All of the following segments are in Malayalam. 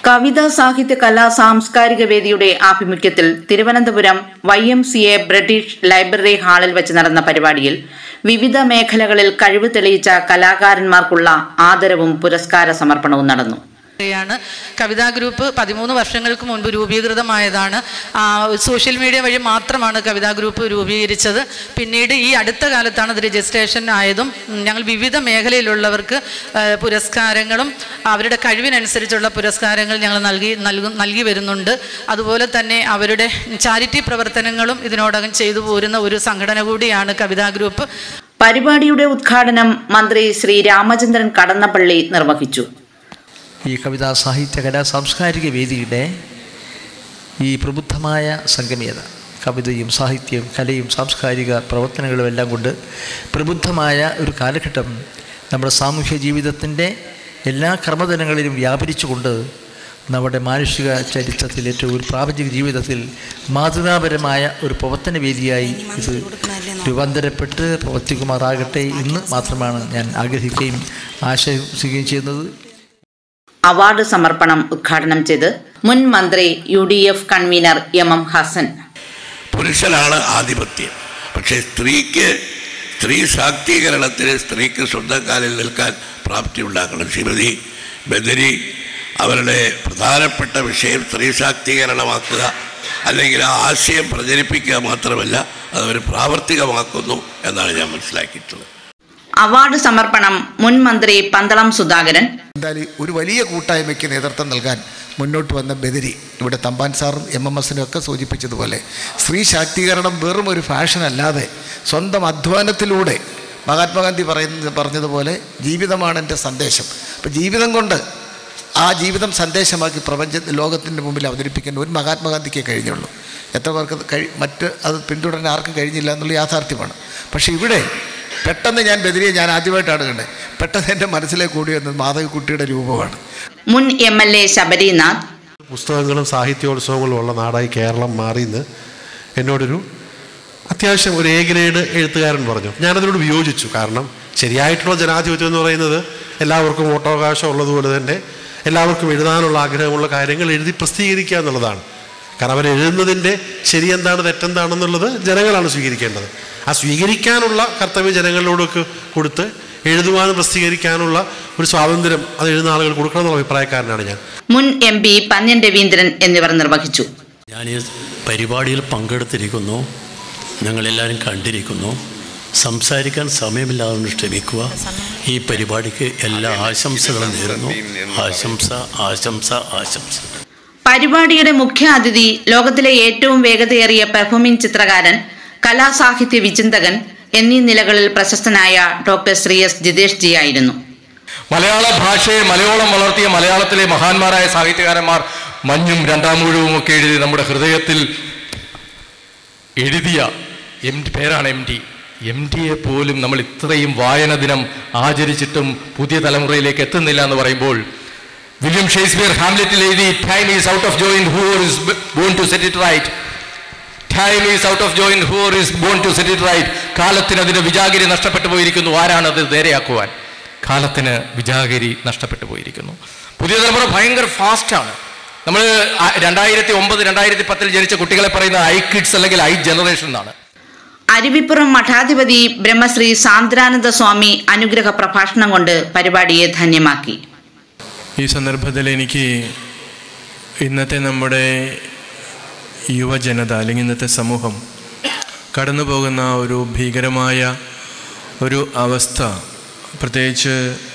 കവിതാ സാഹിത്യ കലാ സാംസ്കാരിക വേദിയുടെ ആഭിമുഖ്യത്തിൽ തിരുവനന്തപുരം YMCA ബ്രിട്ടീഷ് ലൈബ്രറി ഹാളിൽ വെച്ച് നടന്ന പരിപാടിയിൽ വിവിധ മേഖലകളിൽ കഴിവ് തെളിയിച്ച കലാകാരന്മാർക്കുള്ള ആദരവും പുരസ്കാര സമർപ്പണവും നടന്നു. കവിതാ ഗ്രൂപ്പ് 13 വർഷങ്ങൾക്ക് മുൻപ് രൂപീകൃതമായതാണ്. സോഷ്യൽ മീഡിയ വഴി മാത്രമാണ് കവിതാ ഗ്രൂപ്പ് രൂപീകരിച്ചത്. പിന്നീട് ഈ അടുത്ത കാലത്താണ് അത് രജിസ്ട്രേഷൻ ആയതും. ഞങ്ങൾ വിവിധ മേഖലയിലുള്ളവർക്ക് പുരസ്കാരങ്ങളും അവരുടെ കഴിവിനനുസരിച്ചുള്ള പുരസ്കാരങ്ങൾ ഞങ്ങൾ നൽകി വരുന്നുണ്ട്. അതുപോലെ തന്നെ അവരുടെ ചാരിറ്റി പ്രവർത്തനങ്ങളും ഇതിനോടകം ചെയ്തു പോരുന്ന ഒരു സംഘടന കൂടിയാണ് കവിതാ ഗ്രൂപ്പ്. പരിപാടിയുടെ ഉദ്ഘാടനം മന്ത്രി ശ്രീ രാമചന്ദ്രൻ കടന്നപ്പള്ളി നിർവഹിച്ചു. ഈ കവിതാ സാഹിത്യ കലാ സാംസ്കാരിക വേദിയുടെ ഈ പ്രബുദ്ധമായ സംഗമീയത, കവിതയും സാഹിത്യവും കലയും സാംസ്കാരിക പ്രവർത്തനങ്ങളും എല്ലാം കൊണ്ട് പ്രബുദ്ധമായ ഒരു കാലഘട്ടം നമ്മുടെ സാമൂഹ്യ ജീവിതത്തിൻ്റെ എല്ലാ കർമ്മതലങ്ങളിലും വ്യാപരിച്ചുകൊണ്ട് നമ്മുടെ മാനുഷിക ചരിത്രത്തിൽ ഏറ്റവും ഒരു പ്രാപഞ്ചിക ജീവിതത്തിൽ മാതൃകാപരമായ ഒരു പ്രവർത്തന വേദിയായി ഇത് രൂപാന്തരപ്പെട്ട് പ്രവർത്തിക്കുമാറാകട്ടെ എന്ന് മാത്രമാണ് ഞാൻ ആഗ്രഹിക്കുകയും ആശംസിക്കുകയും ചെയ്യുന്നത്. അവാർഡ് സമർപ്പണം ഉദ്ഘാടനം ചെയ്ത് മുൻ മന്ത്രി UDF കൺവീനർ MM ഹസൻ. പുരുഷനാണ് ആധിപത്യം, പക്ഷേ സ്ത്രീ ശാക്തീകരണത്തിന് സ്ത്രീക്ക് സ്വന്തം കാലിൽ നിൽക്കാൻ പ്രാപ്തി ഉണ്ടാക്കണം. ശ്രീമതി ബദരി അവരുടെ പ്രധാനപ്പെട്ട വിഷയം സ്ത്രീ ശാക്തീകരണമാക്കുക, അല്ലെങ്കിൽ ആ ആശയം പ്രചരിപ്പിക്കുക മാത്രമല്ല അതവർ പ്രാവർത്തികമാക്കുന്നു എന്നാണ് ഞാൻ മനസ്സിലാക്കിയിട്ടുള്ളത്. അവാർഡ് സമർപ്പണം മുൻ മന്ത്രി പന്തളം സുധാകരൻ. എന്തായാലും ഒരു വലിയ കൂട്ടായ്മയ്ക്ക് നേതൃത്വം നൽകാൻ മുന്നോട്ട് വന്ന ബദരി, ഇവിടെ തമ്പാൻ സാറും MMSനും ഒക്കെ സൂചിപ്പിച്ചതുപോലെ സ്ത്രീ ശാക്തീകരണം വെറും ഒരു ഫാഷൻ അല്ലാതെ സ്വന്തം അധ്വാനത്തിലൂടെ മഹാത്മാഗാന്ധി പറഞ്ഞതുപോലെ ജീവിതമാണ് എൻ്റെ സന്ദേശം. അപ്പോൾ ജീവിതം കൊണ്ട് ആ ജീവിതം സന്ദേശമാക്കി ലോകത്തിൻ്റെ മുമ്പിൽ അവതരിപ്പിക്കാൻ ഒരു മഹാത്മാഗാന്ധിക്കേ കഴിഞ്ഞുള്ളൂ. എത്ര പേർക്ക് മറ്റ് അത് പിന്തുടരാൻ ആർക്കും കഴിഞ്ഞില്ല എന്നുള്ള യാഥാർത്ഥ്യമാണ്. പക്ഷേ ഇവിടെ പെട്ടെന്ന് ബദരിയെ ഞാൻ ആദ്യമായിട്ടാണ് കണ്ടത്. പെട്ടെന്ന് എൻ്റെ മനസ്സിലേക്ക് കൂടി വന്നത് മാധവിക്കുട്ടിയുടെ രൂപമാണ്. മുൻ MLA ശബരിനാഥ്. പുസ്തകങ്ങളും സാഹിത്യോത്സവങ്ങളും ഉള്ള നാടായി കേരളം മാറിയെന്ന് എന്നോടൊരു അത്യാവശ്യം ഒരു A ഗ്രേഡ് എഴുത്തുകാരൻ പറഞ്ഞു. ഞാനതിനോട് വിയോജിച്ചു. കാരണം ശരിയായിട്ടുള്ള ജനാധിപത്യം എന്ന് പറയുന്നത് എല്ലാവർക്കും വോട്ടവകാശം ഉള്ളതുപോലെ തന്നെ എല്ലാവർക്കും എഴുതാനുള്ള ആഗ്രഹമുള്ള കാര്യങ്ങൾ എഴുതി പ്രസിദ്ധീകരിക്കുക എന്നുള്ളതാണ്. കാരണം അവരെഴുതുന്നതിൻ്റെ ശരിയെന്താണ് തെറ്റെന്താണെന്നുള്ളത് ജനങ്ങളാണ് സ്വീകരിക്കേണ്ടത്. ആ സ്വീകരിക്കാനുള്ള കർത്തവ്യം ജനങ്ങളിലോടൊക്കെ കൊടുത്ത് എഴുതുവാനും പ്രസിദ്ധീകരിക്കാനുള്ള ഒരു സ്വാതന്ത്ര്യം അത് എഴുതുന്ന ആളുകൾ കൊടുക്കണം എന്നുള്ള അഭിപ്രായക്കാരനാണ് ഞാൻ. മുൻ MP പന്ന്യൻ രവീന്ദ്രൻ എന്നിവർ നിർവഹിച്ചു. ഞാൻ ഈ പരിപാടിയിൽ പങ്കെടുത്തിരിക്കുന്നു, ഞങ്ങളെല്ലാവരും കണ്ടിരിക്കുന്നു. സംസാരിക്കാൻ സമയമില്ലാതെ ക്ഷമിക്കുക. ഈ പരിപാടിക്ക് എല്ലാ ആശംസകളും നേരുന്നു. ആശംസ ആശംസ ആശംസ. പരിപാടിയുടെ മുഖ്യ അതിഥി ലോകത്തിലെ ഏറ്റവും വേഗതയേറിയ പെർഫോമിംഗ് ചിത്രകാരൻ, കലാസാഹിത്യ വിചിന്തകൻ എന്നീ നിലകളിൽ പ്രശസ്തനായ ഡോക്ടർ ശ്രീ S ജിതേഷ് ജി ആയിരുന്നു. മലയാള ഭാഷയെ മലയോളം വളർത്തിയ മലയാളത്തിലെ മഹാന്മാരായ സാഹിത്യകാരന്മാർ മഞ്ഞും രണ്ടാമൂഴവും ഒക്കെ എഴുതി നമ്മുടെ ഹൃദയത്തിൽ എഴുതിയ പേരാണ് MD പോലും നമ്മൾ ഇത്രയും വായന ദിനം ആചരിച്ചിട്ടും പുതിയ തലമുറയിലേക്ക് എത്തുന്നില്ല എന്ന് പറയുമ്പോൾ, വില്യം ഷേക്സ്പിയർ ഹാംലെറ്റിൽ എഴുതി time is out of joint who is born to set it right. Time is out of joint who is born to set it right. കാലത്തിന് അതിന് വിജാഗിരി നഷ്ടപ്പെട്ടു പോയിരിക്കുന്നു. ആരാണത് നേരെയാക്കുവാൻ? കാലത്തിന് വിജാഗിരി നഷ്ടപ്പെട്ടു പോയിരിക്കുന്നു. പുതിയ തലമുറ ഭയങ്കര ഫാസ്റ്റാണ്. നമ്മൾ 2009, 2010 ജനിച്ച കുട്ടികളെ പറയുന്നത് ഐ കിഡ്സ് അല്ലെങ്കിൽ ഐ ജനറേഷൻ എന്നാണ്. അരുവിപ്പുറം മഠാധിപതി ബ്രഹ്മശ്രീ സാന്ദ്രാനന്ദ സ്വാമി അനുഗ്രഹ പ്രഭാഷണം കൊണ്ട് പരിപാടിയെ ധന്യമാക്കി. ഈ സന്ദർഭത്തിൽ എനിക്ക് ഇന്നത്തെ നമ്മുടെ യുവജനത അല്ലെങ്കിൽ ഇന്നത്തെ സമൂഹം കടന്നു പോകുന്ന ഒരു ഭീകരമായ ഒരു അവസ്ഥ, പ്രത്യേകിച്ച്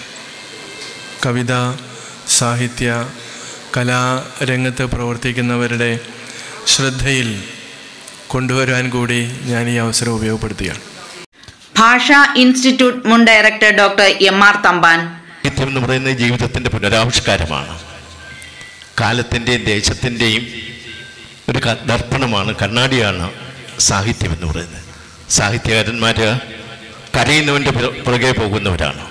കവിത, സാഹിത്യ, കലാരംഗത്ത് പ്രവർത്തിക്കുന്നവരുടെ ശ്രദ്ധയിൽ കൊണ്ടുവരാൻ കൂടി ഞാൻ ഈ അവസരം ഉപയോഗപ്പെടുത്തുകയാണ്. ഭാഷാ ഇൻസ്റ്റിറ്റ്യൂട്ട് മുൻ ഡയറക്ടർ ഡോക്ടർ MR തമ്പാൻ. സാഹിത്യം എന്ന് പറയുന്നത് ജീവിതത്തിൻ്റെ പുനരാവിഷ്കാരമാണ്. കാലത്തിൻ്റെയും ദേശത്തിൻ്റെയും ഒരു ദർപ്പണമാണ്, കണ്ണാടിയാണ് സാഹിത്യം എന്ന് പറയുന്നത്. സാഹിത്യകാരന്മാർ കരയുന്നവൻ്റെ പുറകെ പോകുന്നവരാണ്.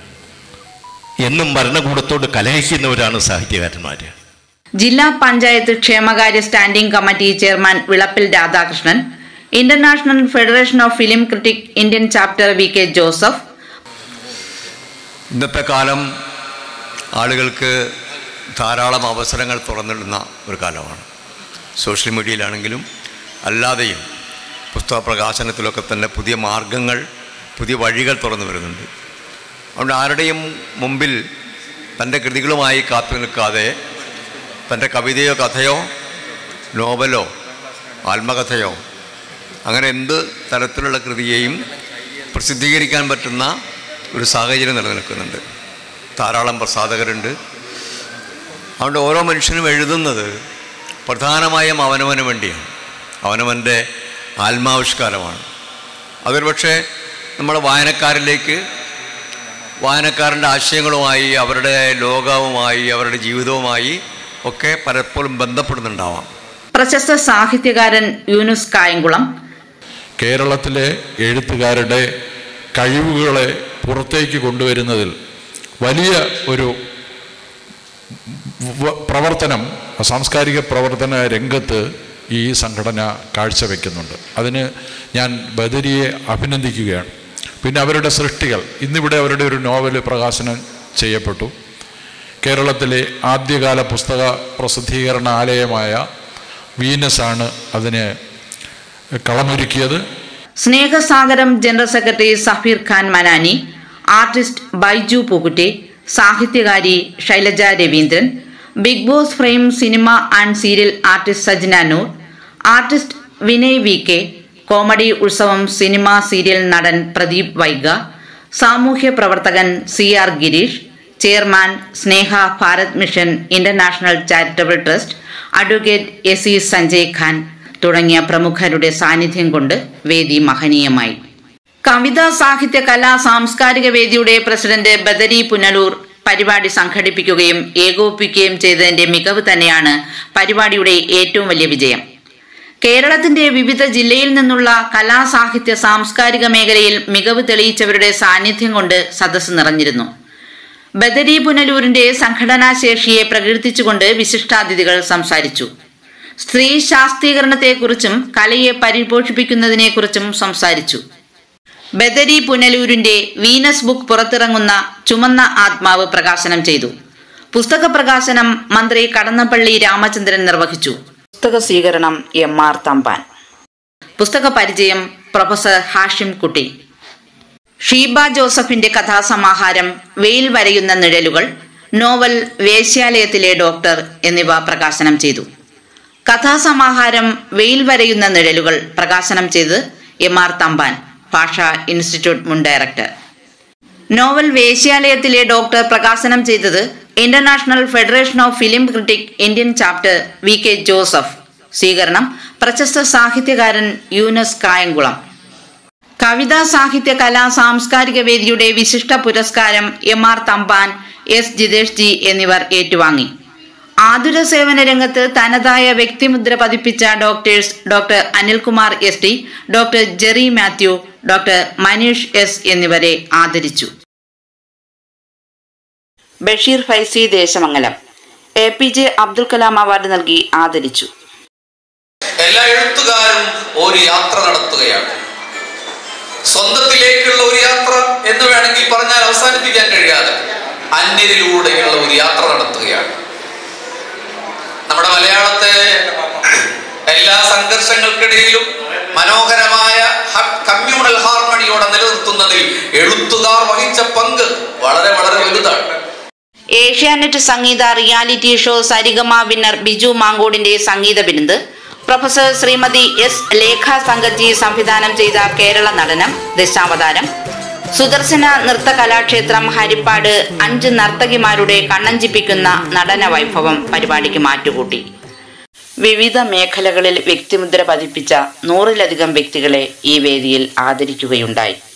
എന്നും ഭരണകൂടത്തോട് കലഹിക്കുന്നവരാണ് സാഹിത്യകാരന്മാർ. ജില്ലാ പഞ്ചായത്ത് ക്ഷേമകാര്യ standing committee chairman Vilappil Radhakrishnan, international federation of film critic Indian chapter VK Joseph. ഇന്നത്തെ കാലം ആളുകൾക്ക് ധാരാളം അവസരങ്ങൾ തുറന്നിടുന്ന ഒരു കാലമാണ്. സോഷ്യൽ മീഡിയയിലാണെങ്കിലും അല്ലാതെയും പുസ്തക പ്രകാശനത്തിലൊക്കെ തന്നെ പുതിയ മാർഗങ്ങൾ, പുതിയ വഴികൾ തുറന്നു വരുന്നുണ്ട്. അതുകൊണ്ട് ആരുടെയും മുമ്പിൽ തൻ്റെ കൃതികളുമായി കാത്തു നിൽക്കാതെ തൻ്റെ കവിതയോ കഥയോ നോവലോ ആത്മകഥയോ അങ്ങനെ എന്ത് തരത്തിലുള്ള കൃതിയെയും പ്രസിദ്ധീകരിക്കാൻ പറ്റുന്ന ഒരു സാഹചര്യം നിലനിൽക്കുന്നുണ്ട്. ധാരാളം പ്രസാധകരുണ്ട്. അതുകൊണ്ട് ഓരോ മനുഷ്യനും എഴുതുന്നത് പ്രധാനമായും അവനവന് വേണ്ടിയാണ്, അവനവൻ്റെ ആത്മാവിഷ്കാരമാണ്. അതൊരു പക്ഷേ നമ്മുടെ വായനക്കാരിലേക്ക്, വായനക്കാരൻ്റെ ആശയങ്ങളുമായി, അവരുടെ ലോകവുമായി, അവരുടെ ജീവിതവുമായി ഒക്കെ പലപ്പോഴും ബന്ധപ്പെടുന്നുണ്ടാവാം. പ്രശസ്ത സാഹിത്യകാരൻ യൂനുസ് കായംകുളം കേരളത്തിലെ എഴുത്തുകാരുടെ കഴിവുകളെ പുറത്തേക്ക് കൊണ്ടുവരുന്നതിൽ വലിയ ഒരു പ്രവർത്തനം, സാംസ്കാരിക പ്രവർത്തന രംഗത്ത് ഈ സംഘടന കാഴ്ചവെക്കുന്നുണ്ട്. അതിന് ഞാൻ ബദരിയെ അഭിനന്ദിക്കുകയാണ്. പിന്നെ അവരുടെ സൃഷ്ടികൾ, ഇന്നിവിടെ അവരുടെ ഒരു നോവൽ പ്രകാശനം ചെയ്യപ്പെട്ടു. കേരളത്തിലെ ആദ്യകാല പുസ്തക പ്രസിദ്ധീകരണ ആലയമായ വീനസാണ് അതിന് കളമൊരുക്കിയത്. സ്നേഹസാഗരം general secretary Safeer Khan Manani, artist Baiju Pookkutty, സാഹിത്യകാരി Shailaja Raveendran, Bigg Boss frame cinema and serial artist Sajna Noor, artist Vinay V K, comedy Utsavam cinema serial നടൻ പ്രദീപ് വൈഗ, സാമൂഹ്യ പ്രവർത്തകൻ CR Girish, chairman Sneha Bharat mission international charitable trust advocate SE Sanjay Khan തുടങ്ങിയ പ്രമുഖരുടെ സാന്നിധ്യം കൊണ്ട് വേദി മഹനീയമായി. കവിതാ സാഹിത്യ കലാ സാംസ്കാരിക വേദിയുടെ പ്രസിഡന്റ് ബദരി പുനലൂർ പരിപാടി സംഘടിപ്പിക്കുകയും ഏകോപിപ്പിക്കുകയും ചെയ്തതിന്റെ മികവ് തന്നെയാണ് പരിപാടിയുടെ ഏറ്റവും വലിയ വിജയം. കേരളത്തിന്റെ വിവിധ ജില്ലയിൽ നിന്നുള്ള കലാ സാഹിത്യ സാംസ്കാരിക മേഖലയിൽ മികവ് തെളിയിച്ചവരുടെ സാന്നിധ്യം കൊണ്ട് സദസ്സ് നിറഞ്ഞിരുന്നു. ബദരി പുനലൂരിന്റെ സംഘടനാ ശേഷിയെ പ്രകീർത്തിച്ചുകൊണ്ട് വിശിഷ്ടാതിഥികൾ സംസാരിച്ചു. സ്ത്രീ ശാക്തീകരണത്തെക്കുറിച്ചും കലയെ പരിപോഷിപ്പിക്കുന്നതിനെക്കുറിച്ചും സംസാരിച്ചു. ബദരി പുനലൂരിന്റെ വീനസ് ബുക്ക് പുറത്തിറങ്ങുന്ന ചുമന്ന ആത്മാവ് പ്രകാശനം ചെയ്തു. പുസ്തക പ്രകാശനം മന്ത്രി കടന്നപ്പള്ളി രാമചന്ദ്രൻ നിർവഹിച്ചു. പുസ്തക സ്വീകരണം MR തമ്പാൻ. പുസ്തക പരിചയം പ്രൊഫസർ ഹാഷിം കുട്ടി. ഷീബ ജോസഫിന്റെ കഥാസമാഹാരം വെയിൽ വരയുന്ന നിഴലുകൾ, നോവൽ വേശ്യാലയത്തിലെ ഡോക്ടർ എന്നിവ പ്രകാശനം ചെയ്തു. കഥാസമാഹാരം വെയിൽ വരയുന്ന നിഴലുകൾ പ്രകാശനം ചെയ്ത് MR തമ്പാൻ, ഭാഷാ ഇൻസ്റ്റിറ്റ്യൂട്ട് മുൻ ഡയറക്ടർ. നോവൽ വേശ്യാലയത്തിലെ ഡോക്ടർ പ്രകാശനം ചെയ്തത് international federation of film critic Indian chapter VK Joseph. സ്വീകരണം പ്രശസ്ത സാഹിത്യകാരൻ യൂനുസ് കായംകുളം. കവിതാ സാഹിത്യ കലാ സാംസ്കാരിക വേദിയുടെ വിശിഷ്ട പുരസ്കാരം MR തമ്പാൻ, S ജിതേഷ് ജി എന്നിവർ ഏറ്റുവാങ്ങി. ആതുര സേവന രംഗത്ത് തനതായ വ്യക്തിമുദ്ര പതിപ്പിച്ച doctors doctor Anilkumar ST, doctor Jerry Mathew, doctor Manish S എന്നിവരെ ആദരിച്ചു. ബഷീർ ഫൈസി ദേശമംഗലം APJ അബ്ദുൽ കലാം അവാർഡ് നൽകി ആദരിച്ചു. എല്ലാ എഴുത്തുകാരും ഒരു യാത്ര നടത്തുകയാണ്. സ്വന്തത്തിലേക്കുള്ള ഒരു യാത്ര എന്ന് വേണമെങ്കിൽ പറഞ്ഞാൽ അവസാനിപ്പിക്കാൻ കഴിയാതെ അന്യരിലൂടെയുള്ള ഒരു യാത്ര നടത്തുകയാണ്. നമ്മുടെ മലയാളത്തെ എല്ലാ സംഘർഷങ്ങൾക്കിടയിലും മനോഹരമായ കമ്മ്യൂണൽ ഹാർമണിയോടെ നിലനിർത്തുന്നതിൽ എഴുത്തുകാർ വഹിച്ച പങ്ക് വളരെ വളരെ വലുതാണ്. ഏഷ്യാനെറ്റ് സംഗീത reality show Sarigama winner Biju മാങ്കോടിന്റെ സംഗീത വിരുന്ന് പ്രൊഫസർ ശ്രീമതി S ലേഖ സംഗജി സംവിധാനം ചെയ്ത കേരള നടനം ദശാവതാരം, സുദർശന നൃത്ത കലാക്ഷേത്രം ഹരിപ്പാട് 5 നർത്തകിമാരുടെ കണ്ണഞ്ചിപ്പിക്കുന്ന നടന വൈഭവം പരിപാടിക്ക് മാറ്റുകൂട്ടി. വിവിധ മേഖലകളിൽ വ്യക്തിമുദ്ര പതിപ്പിച്ച 100-ലധികം വ്യക്തികളെ ഈ വേദിയിൽ ആദരിക്കുകയുണ്ടായി.